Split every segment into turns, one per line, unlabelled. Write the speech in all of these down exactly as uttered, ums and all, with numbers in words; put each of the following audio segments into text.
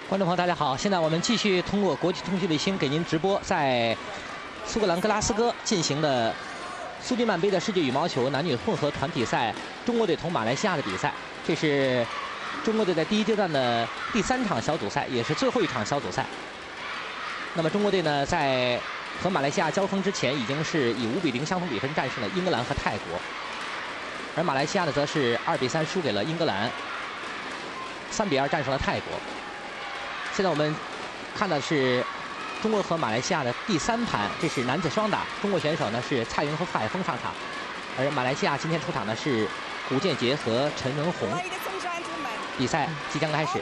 观众朋友，大家好！现在我们继续通过国际通讯卫星给您直播在苏格兰格拉斯哥进行的苏迪曼杯的世界羽毛球男女混合团体赛，中国队同马来西亚的比赛。这是中国队在第一阶段的第三场小组赛，也是最后一场小组赛。那么中国队呢，在和马来西亚交锋之前，已经是以五比零相同比分战胜了英格兰和泰国，而马来西亚呢，则是二比三输给了英格兰，三比二战胜了泰国。 现在我们看的是中国和马来西亚的第三盘，这是男子双打。中国选手呢是蔡云和傅海峰上场，而马来西亚今天出场的是古建杰和陈文宏。比赛即将开始。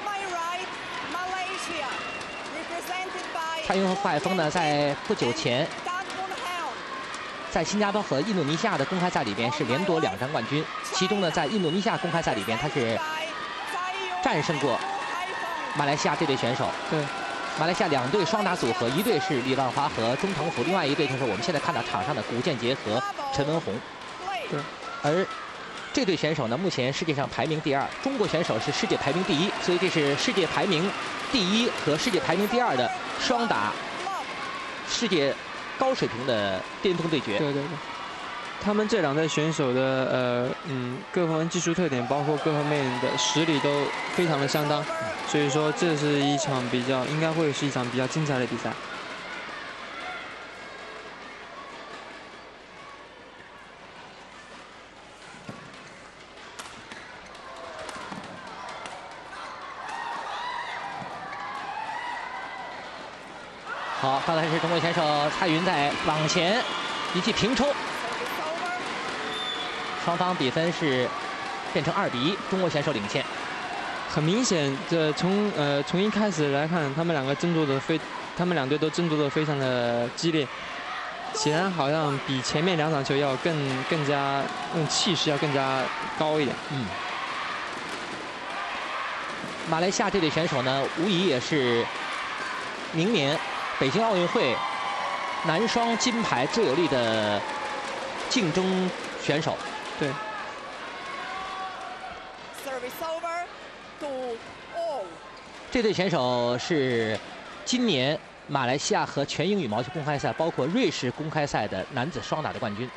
蔡云和傅海峰呢，在不久前在新加坡和印度尼西亚的公开赛里边是连夺两张冠军，其中呢，在印度尼西亚公开赛里边，他是战胜过 马来西亚这队选手，对，马来西亚两队双打组合，一队是李万华和钟腾甫，另外一队就是我们现在看到场上的古建杰和陈文宏。对，而这队选手呢，目前世界上排名第二，中国选手是世界排名第一，所以这是世界排名第一和世界排名第二的双打世界高水平的巅峰对决。
对对对。 他们这两队选手的呃嗯各方面技术特点，包括各方面的实力都非常的相当，所以说这是一场比较应该会是一场比较精彩的比赛。
好，刚才是中国选手蔡云在网前一记平抽。 双方比分是变成二比一，中国选手领先。
很明显，这从呃从一开始来看，他们两个争夺的非，他们两队都争夺的非常的激烈，显然好像比前面两场球要更更加那种气势要更加高一点。嗯。
马来西亚这队选手呢，无疑也是明年北京奥运会男双金牌最有力的竞争选手。
对。
这对选手是今年马来西亚和全英羽毛球公开赛，包括瑞士公开赛的男子双打的冠军。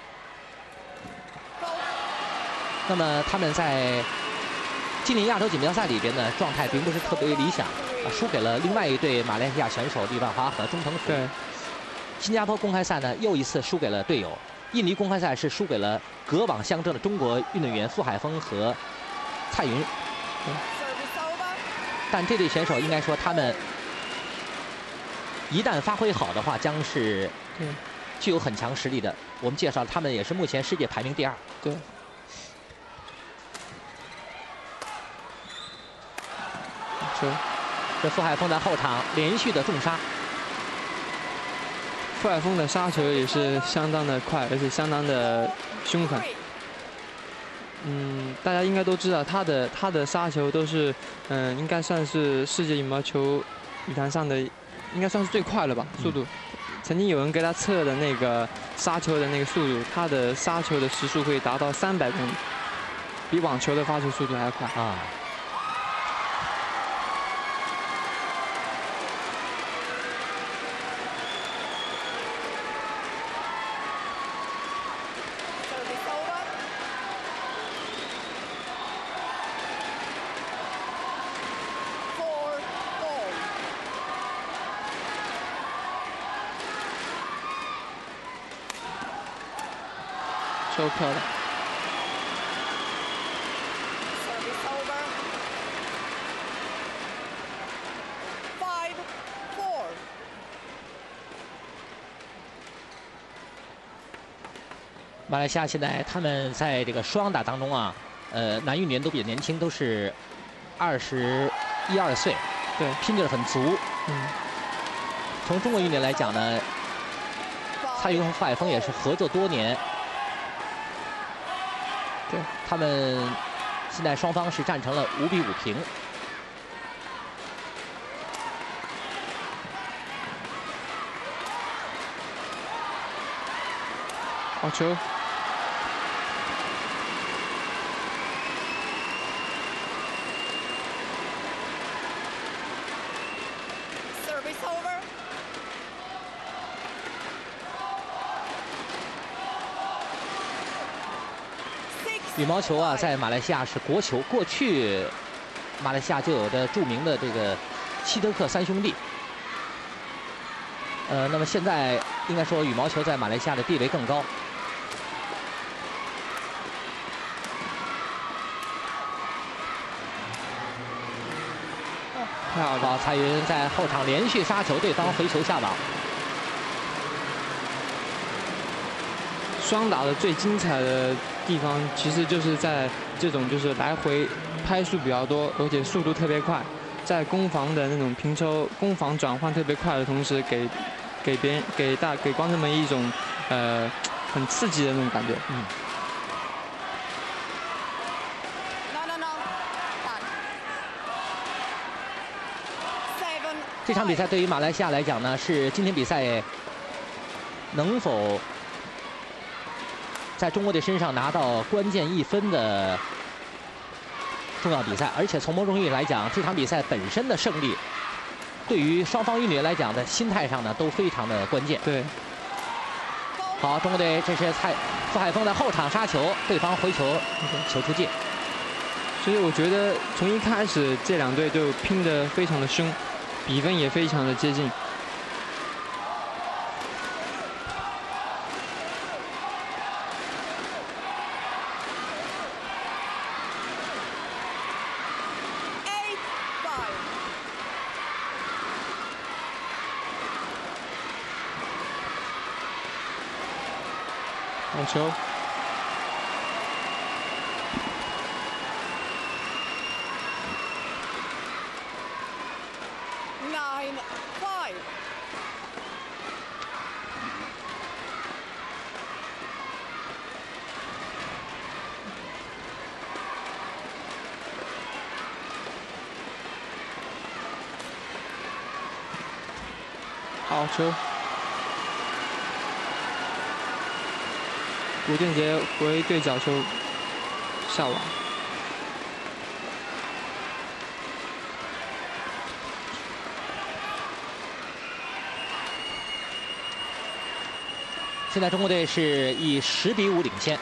那么他们在今年亚洲锦标赛里边呢，状态并不是特别理想，啊，输给了另外一对马来西亚选手李万华和钟腾甫。对。新加坡公开赛呢，又一次输给了队友。 印尼公开赛是输给了隔网相争的中国运动员傅海峰和蔡云，但这对选手应该说他们一旦发挥好的话，将是具有很强实力的。我们介绍他们也是目前世界排名第二。对。这这傅海峰在后场连续的重杀。
傅海峰的杀球也是相当的快，而且相当的凶狠。嗯，大家应该都知道，他的他的杀球都是，嗯、呃，应该算是世界羽毛球羽坛上的，应该算是最快了吧，速度。嗯、曾经有人给他测的那个杀球的那个速度，他的杀球的时速可以达到三百公里，比网球的发球速度还要快啊。 都漂亮。
马来西亚现在他们在这个双打当中啊，呃，男运员都比较年轻，都是二十一二岁，对，拼劲很足。嗯。从中国运动员来讲呢，蔡云和傅海峰也是合作多年。 对他们现在双方是战成了五比五平。
好球！
羽毛球啊，在马来西亚是国球。过去，马来西亚就有着著名的这个希德克三兄弟。呃，那么现在应该说羽毛球在马来西亚的地位更高。好，蔡云在后场连续杀球，对方回球下网。
双打的最精彩的地方，其实就是在这种就是来回拍数比较多，而且速度特别快，在攻防的那种平抽、攻防转换特别快的同时，给给别人、给大、给观众们一种呃很刺激的那种感觉。嗯。
这场比赛对于马来西亚来讲呢，是今天比赛能否在中国队身上拿到关键一分的重要比赛。而且从某种意义来讲，这场比赛本身的胜利，对于双方运动员来讲的心态上呢，都非常的关键。
对。
好，中国队这是蔡傅海峰的后场杀球，对方回球，球出界。
所以我觉得从一开始这两队就拼得非常的凶，比分也非常的接近。好球。好球。古建杰回对角球下网。
现在中国队是以十比五领先。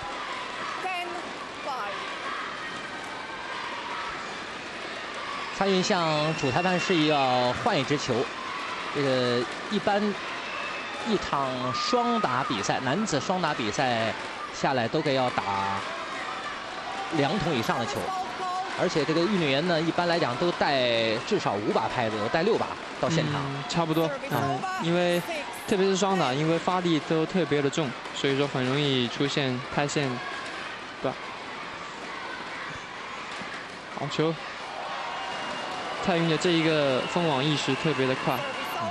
蔡云向主裁判示意要换一支球。这个一般一场双打比赛，男子双打比赛下来都该要打两桶以上的球，而且这个运动员呢，一般来讲都带至少五把拍子，有带六把到现场。
嗯、差不多，嗯，因为特别是双打，因为发力都特别的重，所以说很容易出现拍线，对吧？好球！蔡云的这一个封网意识特别的快。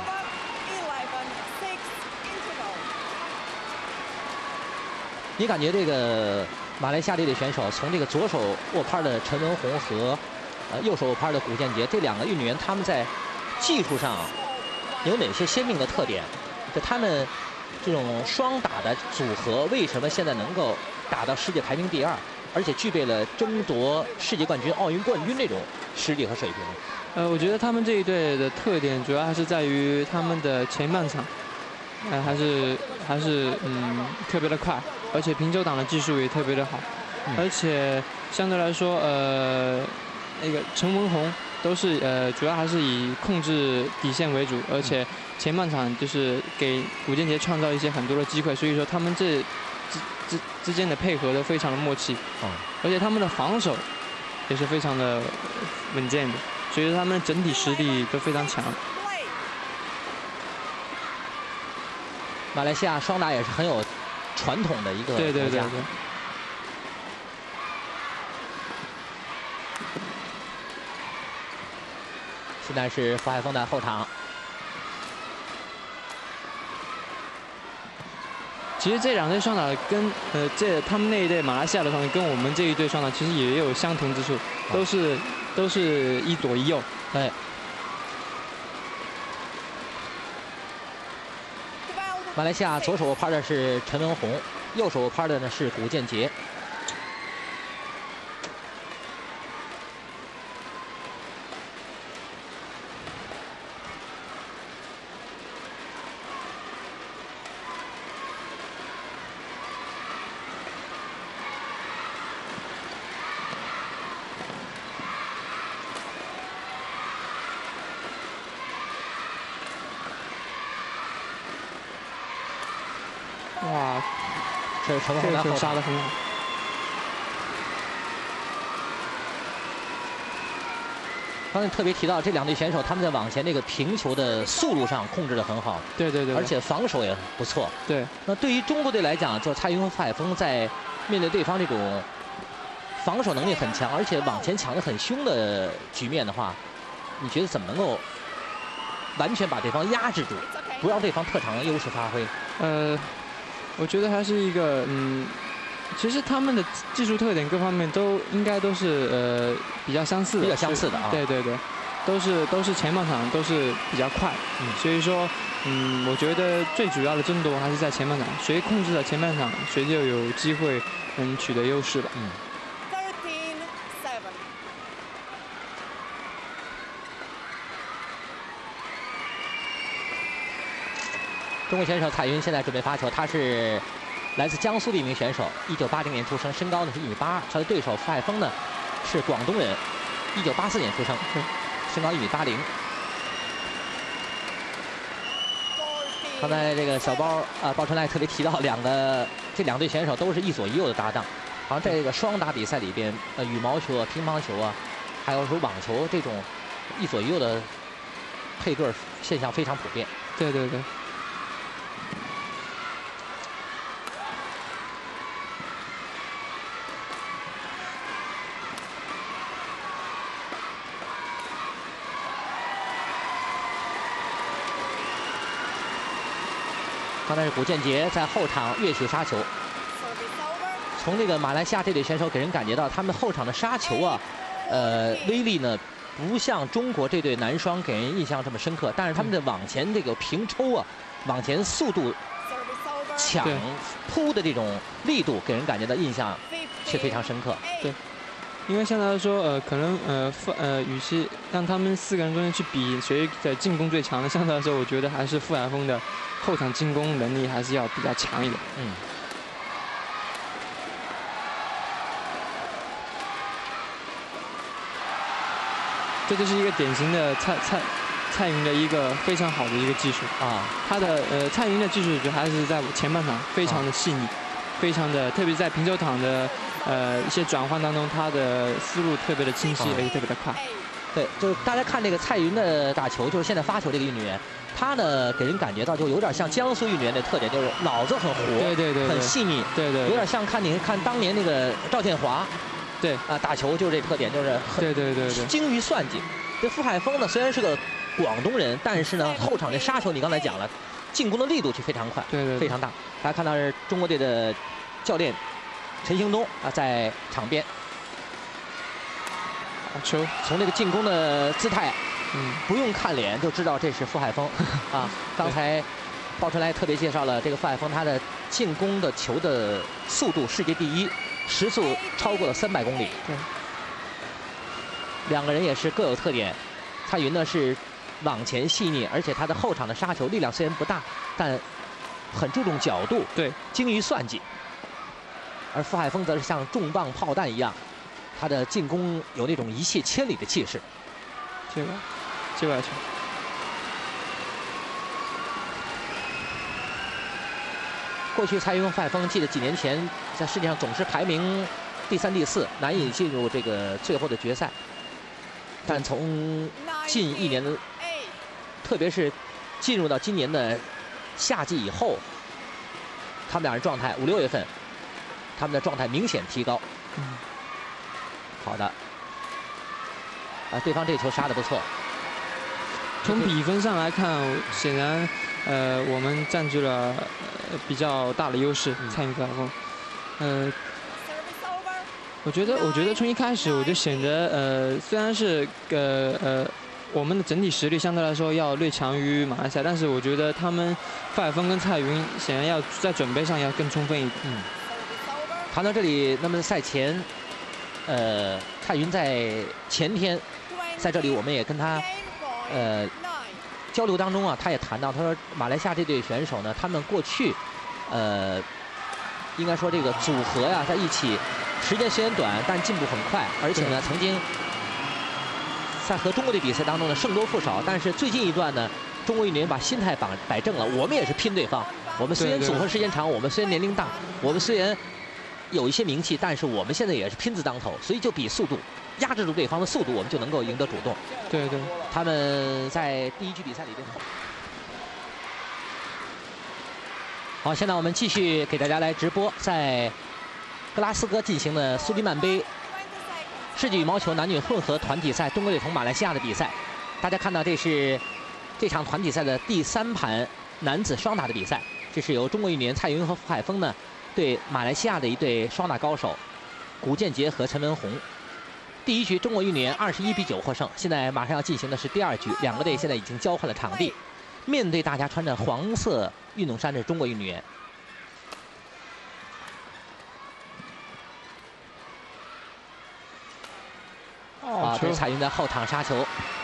你感觉这个马来西亚队的选手，从这个左手握拍的陈文宏和呃右手握拍的古建杰这两个运动员，他们在技术上有哪些鲜明的特点？就他们这种双打的组合，为什么现在能够打到世界排名第二，而且具备了争夺世界冠军、奥运冠军这种实力和水平？
呃，我觉得他们这一队的特点主要还是在于他们的前半场，呃，还是还是嗯特别的快。而且平球挡的技术也特别的好，嗯、而且相对来说，呃，那个陈文宏都是呃，主要还是以控制底线为主，而且前半场就是给古建杰创造一些很多的机会，所以说他们这之之之间的配合都非常的默契，嗯、而且他们的防守也是非常的稳健的，所以说他们整体实力都非常强。
马来西亚双打也是很有传统的一个国家。
对对对对。
现在是傅海峰的后场。
其实这两队双打跟呃这他们那一队马来西亚的双打跟我们这一队双打其实也有相同之处，都是都是一左一右。
对。马来西亚左手拍的是陈文宏，右手拍的呢是古建杰。
哇，
这是陈文
这个球
宏在后场
杀得很好。
刚才特别提到这两队选手，他们在网前这个平球的速度上控制得很好，
对对对，
而且防守也不错。
对，
那对于中国队来讲，就是蔡云和傅海峰在面对对方这种防守能力很强，而且往前抢得很凶的局面的话，你觉得怎么能够完全把对方压制住，不让对方特长的优势发挥？
呃，我觉得还是一个嗯。其实他们的技术特点各方面都应该都是呃比较相似的，
比较相似的啊。
对对对，都是都是前半场都是比较快，嗯，所以说嗯，我觉得最主要的争夺还是在前半场，谁控制了前半场，谁就有机会能取得优势吧。
嗯。中国选手蔡云现在准备发球，他是来自江苏的一名选手，一九八零年出生，身高呢是一米八二。他的对手傅海峰呢是广东人，一九八四年出生，身高一米八零。刚才这个小包啊，包春来特别提到两个这两队选手都是一左一右的搭档，好像在这个双打比赛里边，呃，羽毛球啊、乒乓球啊，还有说网球这种一左一右的配对现象非常普遍。
对对对。
刚才是古建杰在后场跃起杀球，从这个马来西亚这队选手给人感觉到他们后场的杀球啊，呃，威力呢不像中国这队男双给人印象这么深刻，但是他们的往前这个平抽啊，往前速度抢扑的这种力度给人感觉到印象却非常深刻。
对。因为相对来说，呃，可能呃，呃，与其让他们四个人中间去比谁的进攻最强的，相对来说，我觉得还是傅海峰的后场进攻能力还是要比较强一点。嗯。这就是一个典型的蔡蔡蔡云的一个非常好的一个技术啊。他的呃蔡云的技术就还是在前半场非常的细腻，啊、非常的，特别是在平球场的。呃，一些转换当中，他的思路特别的清晰，而且特别的快。
对，就是大家看这个蔡云的打球，就是现在发球这个运动员，他呢给人感觉到就有点像江苏运动员的特点，就是脑子很活，
对对对，
很细腻，
对对，
有点像看你看当年那个赵建华，
对
啊，打球就是这特点，就是很
对对对对，
精于算计。这傅海峰呢，虽然是个广东人，但是呢后场这杀球你刚才讲了，进攻的力度却非常快，
对对，
非常大。大家看到是中国队的教练。陈兴东啊，在场边，
好球！
从这个进攻的姿态，
嗯，
不用看脸就知道这是傅海峰啊。刚才鲍春来特别介绍了这个傅海峰，他的进攻的球的速度世界第一，时速超过了三百公里。
对，
两个人也是各有特点。蔡云呢是往前细腻，而且他的后场的杀球力量虽然不大，但很注重角度，
对，
精于算计。而傅海峰则是像重磅炮弹一样，他的进攻有那种一泻千里的气势。
这个，这个球。
过去蔡云和傅海峰，记得几年前在世界上总是排名第三、第四，难以进入这个最后的决赛。但从近一年的，特别是进入到今年的夏季以后，他们俩人状态五六月份。他们的状态明显提高。嗯，好的。啊，对方这球杀得不错。
从比分上来看，显然，呃，我们占据了呃比较大的优势，蔡云、傅海峰。呃，我觉得，我觉得从一开始我就显得，呃，虽然是呃呃我们的整体实力相对来说要略强于马来西亚，但是我觉得他们傅海峰跟蔡云显然要在准备上要更充分一点。嗯。
谈到这里，那么赛前，呃，蔡云在前天在这里，我们也跟他呃交流当中啊，他也谈到，他说马来西亚这队选手呢，他们过去呃应该说这个组合呀在一起，时间虽然短，但进步很快，而且呢曾经在和中国队比赛当中呢胜多负少，但是最近一段呢，中国运动员把心态摆摆正了，我们也是拼对方， 我们虽然组合时间长，我们虽然年龄大，我们虽然有一些名气，但是我们现在也是拼字当头，所以就比速度，压制住对方的速度，我们就能够赢得主动。
对对，
他们在第一局比赛里边。好，现在我们继续给大家来直播在格拉斯哥进行的苏迪曼杯世界羽毛球男女混合团体赛，中国队同马来西亚的比赛。大家看到这是这场团体赛的第三盘男子双打的比赛，这是由中国运动员蔡云和傅海峰呢对马来西亚的一对双打高手古建杰和陈文宏。第一局中国运动员二十一比九获胜，现在马上要进行的是第二局，两个队现在已经交换了场地，面对大家穿着黄色运动衫的中国运动员。啊，这是蔡云在后场杀球。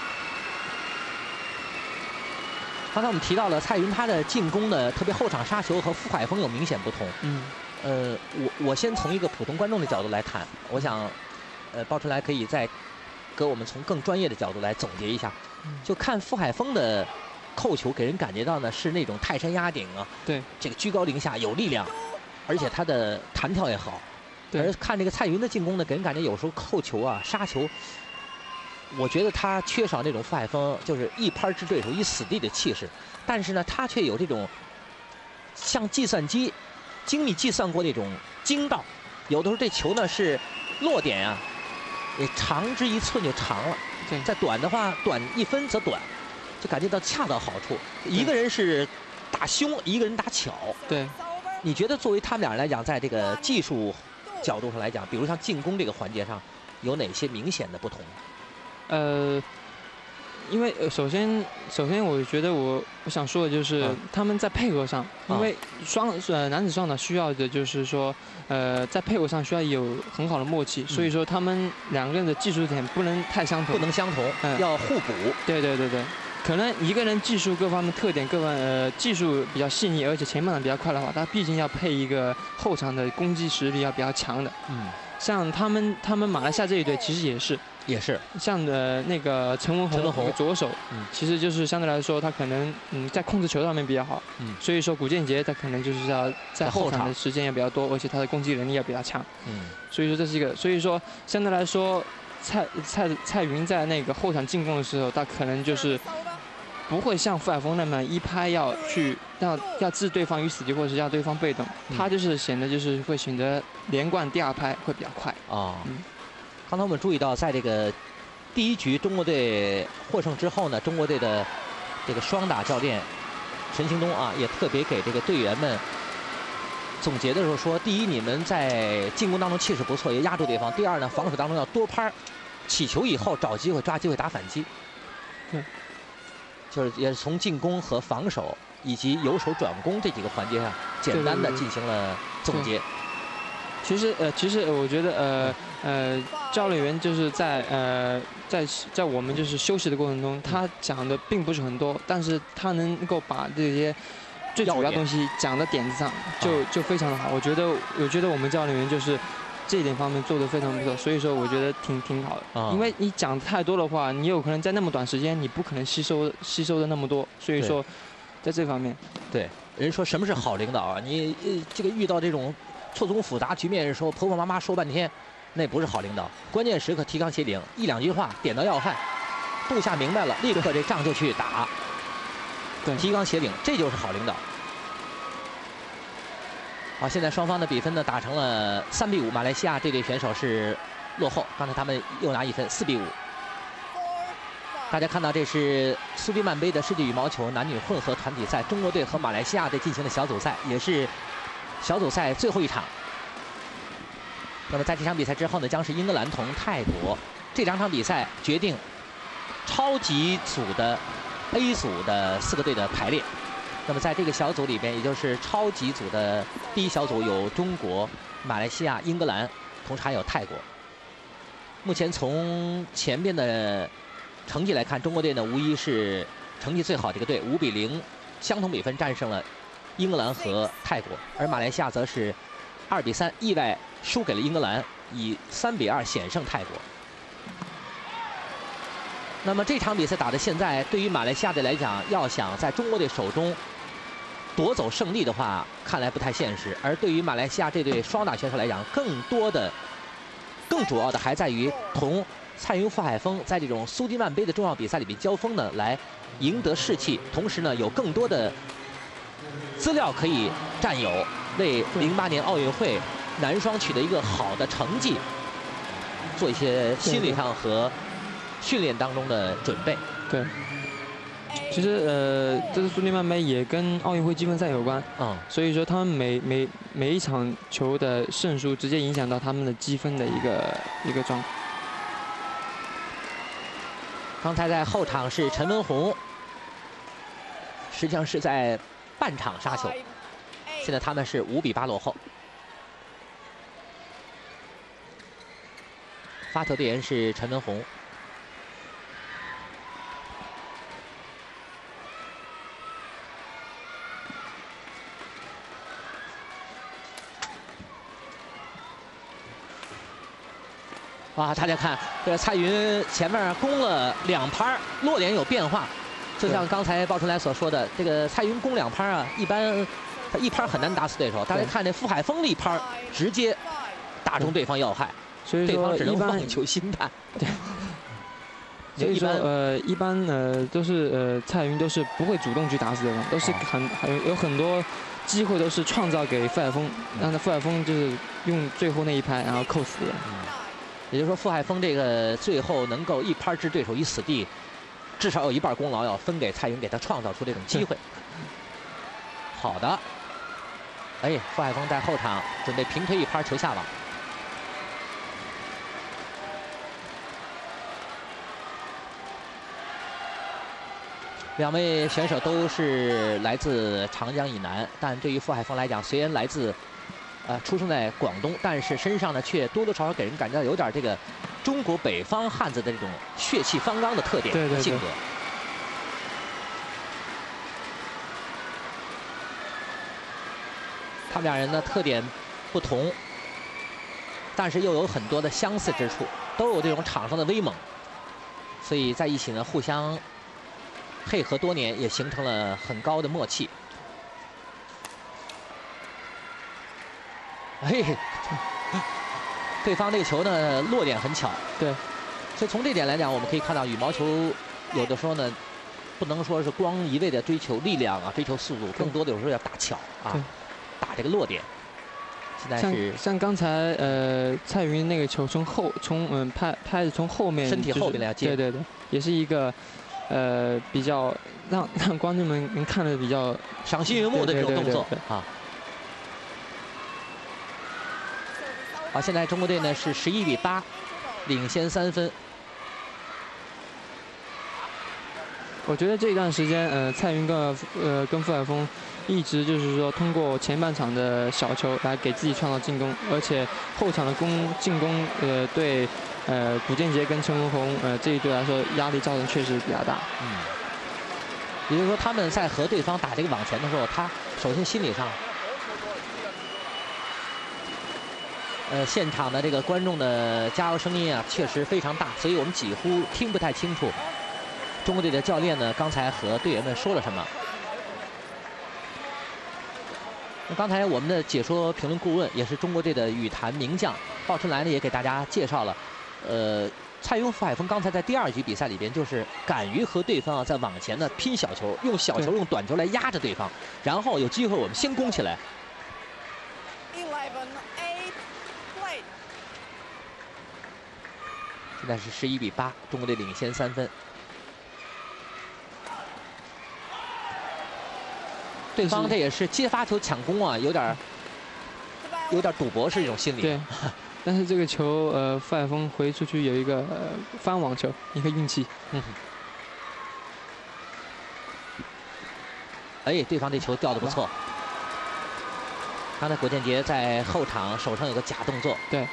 刚才我们提到了蔡云，他的进攻的特别后场杀球和傅海峰有明显不同。
嗯。
呃，我我先从一个普通观众的角度来谈，我想，呃，鲍春来可以再给我们从更专业的角度来总结一下。就看傅海峰的扣球，给人感觉到呢是那种泰山压顶啊。
对。这
个居高临下，有力量，而且他的弹跳也好。而看这个蔡云的进攻呢，给人感觉有时候扣球啊、杀球，我觉得他缺少那种傅海峰就是一拍之对手、一死地的气势，但是呢，他却有这种像计算机精密计算过那种精到，有的时候这球呢是落点啊，也长之一寸就长了，
对，
再短的话短一分则短，就感觉到恰到好处。一个人是打凶，一个人打巧。
对，
你觉得作为他们俩人来讲，在这个技术角度上来讲，比如像进攻这个环节上，有哪些明显的不同？
呃，因为首先，首先我觉得我我想说的就是、嗯、他们在配合上，因为双呃男子双打需要的就是说，呃，在配合上需要有很好的默契，嗯、所以说他们两个人的技术点不能太相同，
不能相同，嗯、要互补。
对对对对。可能一个人技术各方面特点各方呃技术比较细腻，而且前半场比较快的话，他毕竟要配一个后场的攻击实力要比较强的。
嗯，
像他们他们马来西亚这一队其实也是
也是
像的那个陈文宏左手，嗯，其实就是相对来说他可能嗯在控制球上面比较好，嗯，所以说古建杰他可能就是要在后场的时间也比较多，而且他的攻击能力也比较强，嗯，所以说这是一个，所以说相对来说蔡蔡蔡云在那个后场进攻的时候，他可能就是不会像傅海峰那么一拍要去要要置对方于死地，或者是要对方被动，嗯、他就是显得就是会选择连贯第二拍会比较快
啊。哦嗯、刚才我们注意到，在这个第一局中国队获胜之后呢，中国队的这个双打教练陈兴东啊，也特别给这个队员们总结的时候说：第一，你们在进攻当中气势不错，也压住对方；第二呢，防守当中要多拍，起球以后找机会抓机会打反击。
对。
就是也是从进攻和防守以及由守转攻这几个环节上，简单的进行了总结。
其实呃，其实我觉得呃呃，教练员就是在呃在在我们就是休息的过程中，他讲的并不是很多，但是他能够把这些最主要东西讲的点子上，就就非常的好。我觉得我觉得我们教练员就是这一点方面做得非常不错，所以说我觉得挺挺好的。啊、因为你讲太多的话，你有可能在那么短时间，你不可能吸收吸收的那么多。所以说，在这方面，
对人说什么是好领导啊？你呃这个遇到这种错综复杂局面的时候，婆婆妈妈说半天，那不是好领导。关键时刻提纲挈领，一两句话点到要害，部下明白了，立刻这仗就去打。
对，
提纲挈领，这就是好领导。好，现在双方的比分呢打成了三比五，马来西亚这队选手是落后，刚才他们又拿一分，四比五。大家看到这是苏迪曼杯的世界羽毛球男女混合团体赛，中国队和马来西亚队进行的小组赛，也是小组赛最后一场。那么在这场比赛之后呢，将是英格兰同泰国，这两场比赛决定超级组的 A 组的四个队的排列。那么在这个小组里边，也就是超级组的第一小组有中国、马来西亚、英格兰，同时还有泰国。目前从前边的成绩来看，中国队呢无疑是成绩最好的一个队，五比零相同比分战胜了英格兰和泰国，而马来西亚则是二比三意外输给了英格兰，以三比二险胜泰国。那么这场比赛打的现在，对于马来西亚队来讲，要想在中国队手中夺走胜利的话，看来不太现实。而对于马来西亚这队双打选手来讲，更多的、更主要的还在于同蔡云、傅海峰在这种苏迪曼杯的重要比赛里面交锋呢，来赢得士气，同时呢有更多的资料可以占有，为零八年奥运会男双取得一个好的成绩做一些心理上和训练当中的准备。
对。 其实，呃，这次苏迪曼杯也跟奥运会积分赛有关，嗯，所以说他们每每每一场球的胜输，直接影响到他们的积分的一个一个状。
刚才在后场是陈文红，实际上是在半场杀球，现在他们是五比八落后。发球队员是陈文红。 哇，大家看，这个蔡云前面攻了两拍，落点有变化，就像刚才鲍春来所说的，这个蔡云攻两拍啊，一般他一拍很难打死对手。大家看这傅海峰的一拍，直接打中对方要害，
所以说
对方只能望球兴叹。对。
所以说，呃，一般呃都是呃蔡云都是不会主动去打死对方，都是很还有有很多机会都是创造给傅海峰，让他傅海峰就是用最后那一拍然后扣死的。嗯
也就是说，傅海峰这个最后能够一拍置对手于死地，至少有一半功劳要分给蔡云，给他创造出这种机会。好的，哎，傅海峰在后场准备平推一拍球下网。两位选手都是来自长江以南，但对于傅海峰来讲，虽然来自 呃，出生在广东，但是身上呢却多多少少给人感觉到有点这个中国北方汉子的这种血气方刚的特点和性格。他们俩人的特点不同，但是又有很多的相似之处，都有这种场上的威猛，所以在一起呢互相配合多年，也形成了很高的默契。 嘿，对方这个球呢落点很巧，
对，
所以从这点来讲，我们可以看到羽毛球有的时候呢，不能说是光一味的追求力量啊，追求速度，更多的有时候要打巧啊，打这个落点。现在是
像像刚才呃蔡云那个球从后从嗯拍拍的从后面、就是、
身体后面来接，
对对对，也是一个呃比较让让观众们能看得比较
赏心悦目的这种动作啊。 好，现在中国队呢是十一比八，领先三分。
我觉得这一段时间，呃，蔡云跟呃跟傅海峰一直就是说通过前半场的小球来给自己创造进攻，而且后场的攻进攻，呃，对呃古建杰跟陈文红呃这一队来说压力造成确实比较大。
嗯，也就是说他们在和对方打这个网前的时候，他首先心理上。 呃，现场的这个观众的加油声音啊，确实非常大，所以我们几乎听不太清楚中国队的教练呢刚才和队员们说了什么。那刚才我们的解说评论顾问也是中国队的羽坛名将鲍春来呢，也给大家介绍了，呃，蔡云、傅海峰刚才在第二局比赛里边就是敢于和对方啊在网前呢拼小球，用小球、用短球来压着对方，然后有机会我们先攻起来。 现在是十一比八，中国队领先三分。对方这也是接发球抢攻啊，有点有点赌博是一种心理。
对，但是这个球呃，傅海峰回出去有一个、呃、翻网球，一个运气。嗯。
哎，对方这球掉得不错。刚才古建杰在后场手上有个假动作。
对。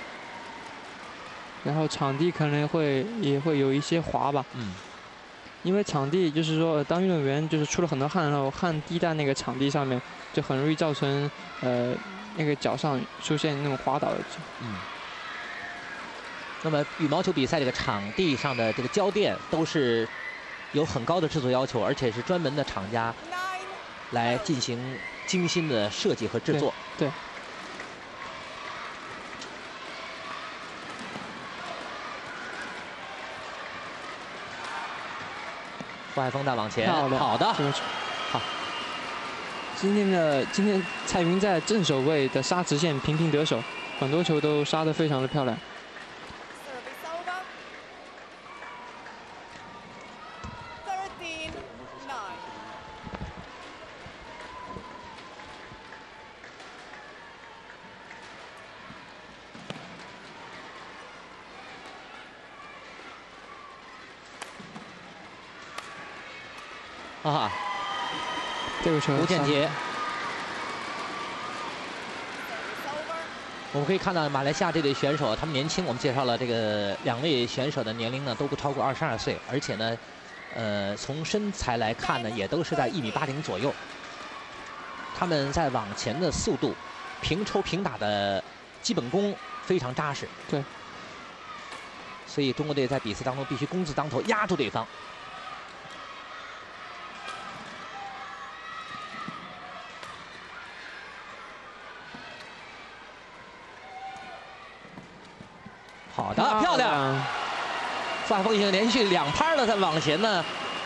然后场地可能会也会有一些滑吧，嗯，因为场地就是说，当运动员就是出了很多汗，然后汗滴在那个场地上面，就很容易造成呃那个脚上出现那种滑倒的。
嗯。那么羽毛球比赛这个场地上的这个胶垫都是有很高的制作要求，而且是专门的厂家来进行精心的设计和制作。
对。对
傅海峰在往前，好的，好。
今天的今天蔡云在正手位的杀直线频频得手，很多球都杀得非常的漂亮。
啊，
这个球
吴建杰，我们可以看到马来西亚这队选手，他们年轻。我们介绍了这个两位选手的年龄呢，都不超过二十二岁，而且呢，呃，从身材来看呢，也都是在一米八零左右。他们在网前的速度、平抽平打的基本功非常扎实。
对。
所以中国队在比赛当中必须攻字当头，压住对方。 好的，漂亮！傅海峰已经连续两拍了，在网前呢，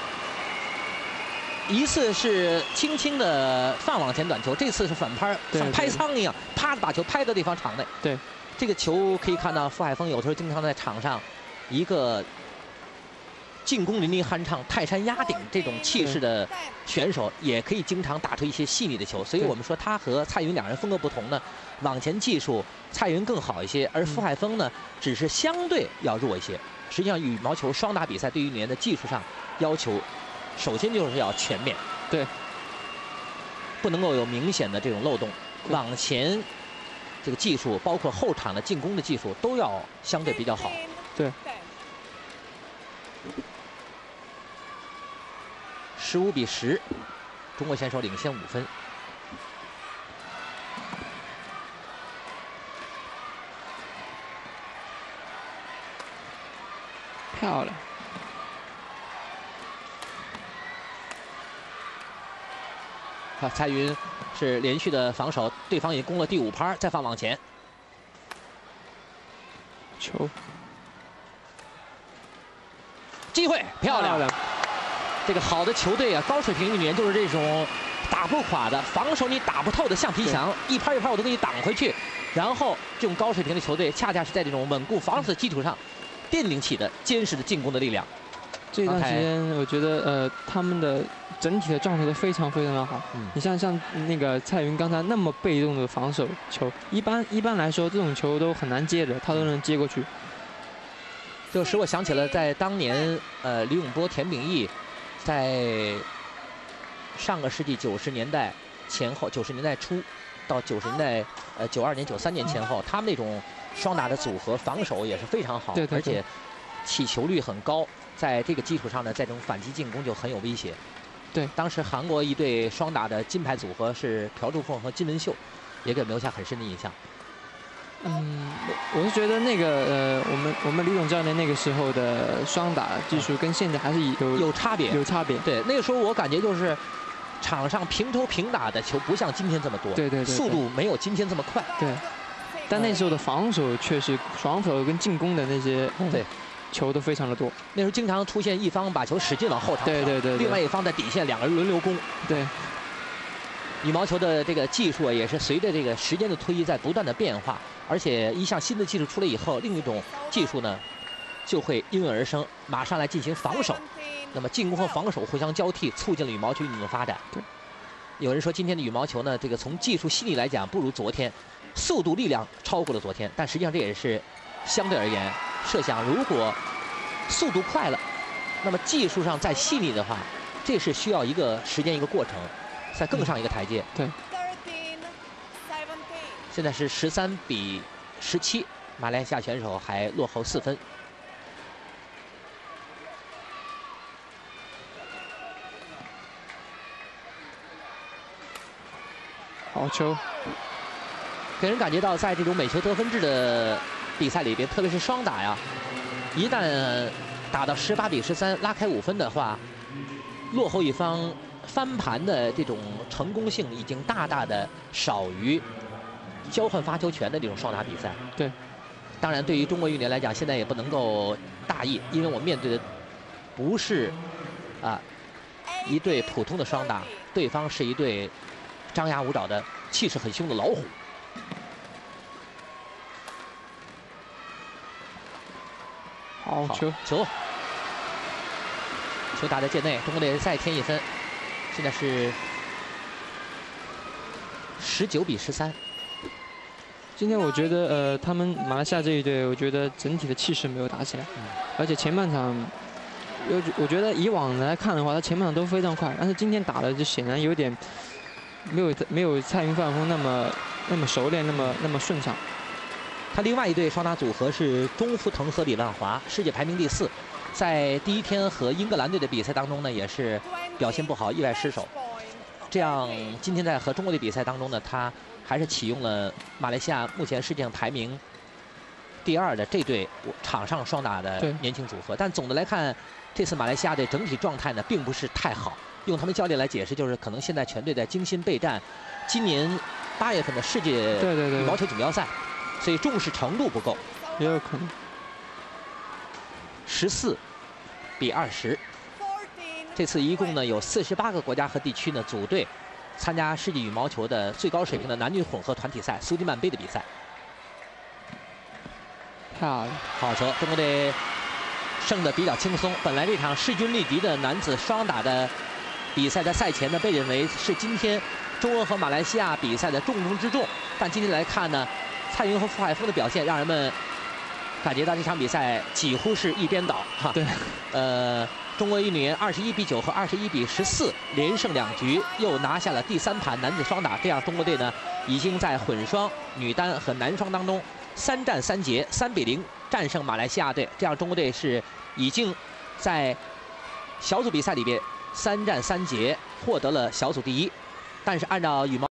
一次是轻轻的放网前短球，这次是反拍，像拍苍蝇一样，啪的把球拍到对方场内。
对，
这个球可以看到，傅海峰有时候经常在场上一个进攻淋漓酣畅、泰山压顶这种气势的选手，也可以经常打出一些细腻的球。所以我们说他和蔡云两人风格不同呢，网前技术。 蔡云更好一些，而傅海峰呢，只是相对要弱一些。实际上，羽毛球双打比赛对于你的技术上要求，首先就是要全面，
对，
不能够有明显的这种漏洞。网前这个技术，包括后场的进攻的技术，都要相对比较好。
对，
十五比十，中国选手领先五分。
漂亮！
好，蔡云是连续的防守，对方已经攻了第五拍，再放往前。
球，
机会，漂亮！漂亮这个好的球队啊，高水平里面就是这种打不垮的，防守你打不透的橡皮墙，一拍一拍我都给你挡回去。然后这种高水平的球队，恰恰是在这种稳固防守的基础上。 奠定起的坚实的进攻的力量。
这段时间，我觉得呃，他们的整体的状态都非常非常的好。嗯、你像像那个蔡云刚才那么被动的防守球，一般一般来说这种球都很难接的，他都能接过去。
就使我想起了在当年呃李永波、田秉义在上个世纪九十年代前后，九十年代初到九十年代呃九二年、九三年前后，他们那种。 双打的组合防守也是非常好，
对对对，
而且起球率很高。在这个基础上呢，在这种反击进攻就很有威胁。
对，
当时韩国一对双打的金牌组合是朴柱凤和金文秀，也给我们留下很深的印象。
嗯，我是觉得那个呃，我们我们李总教练那个时候的双打技术跟现在还是有
有差别，
有差别。
对，那个时候我感觉就是场上平抽平打的球不像今天这么多，
对对对，
速度没有今天这么快。
对。 但那时候的防守确实，防守跟进攻的那些
对
球都非常的多。
那时候经常出现一方把球使劲往后场，
对对对，
另外一方在底线两个人轮流攻。
对，
羽毛球的这个技术也是随着这个时间的推移在不断的变化，而且一项新的技术出来以后，另一种技术呢就会应运而生，马上来进行防守。那么进攻和防守互相交替，促进了羽毛球运动的发展。
对，
有人说今天的羽毛球呢，这个从技术细腻来讲不如昨天。 速度、力量超过了昨天，但实际上这也是相对而言。设想如果速度快了，那么技术上再细腻的话，这是需要一个时间、一个过程，再更上一个台阶。
对。
现在是十三比十七，马来西亚选手还落后四分。
好球。
给人感觉到，在这种每球得分制的比赛里边，特别是双打呀，一旦打到十八比十三，拉开五分的话，落后一方翻盘的这种成功性已经大大的少于交换发球权的这种双打比赛。
对，
当然对于中国运动员来讲，现在也不能够大意，因为我面对的不是啊一对普通的双打，对方是一对张牙舞爪的、气势很凶的老虎。
好球
球，球打在界内，中国队再添一分，现在是十九比十三。
今天我觉得，呃，他们马来西亚这一队，我觉得整体的气势没有打起来，嗯、而且前半场，有我觉得以往来看的话，他前半场都非常快，但是今天打的就显然有点没有没有蔡云范峰那么那么熟练，那么那么顺畅。
他另外一对双打组合是钟福腾和李万华，世界排名第四，在第一天和英格兰队的比赛当中呢，也是表现不好，意外失手。这样，今天在和中国队比赛当中呢，他还是启用了马来西亚目前世界上排名第二的这对场上双打的年轻组合。但总的来看，这次马来西亚队整体状态呢，并不是太好。用他们教练来解释，就是可能现在全队在精心备战今年八月份的世界羽毛球锦标赛。所以重视程度不够，
也有可能。
十四比二十，这次一共呢有四十八个国家和地区呢组队参加世界羽毛球的最高水平的男女混合团体赛苏迪曼杯的比赛。
漂亮，
好球！中国队胜得比较轻松。本来这场势均力敌的男子双打的比赛在赛前呢被认为是今天中俄和马来西亚比赛的重中之重，但今天来看呢。蔡云和傅海峰的表现让人们感觉到这场比赛几乎是一边倒哈。
对，
呃，中国运动员二十一比九和二十一比十四连胜两局，又拿下了第三盘男子双打。这样，中国队呢已经在混双、女单和男双当中三战三捷，三比零战胜马来西亚队。这样，中国队是已经在小组比赛里边三战三捷，获得了小组第一。但是按照羽毛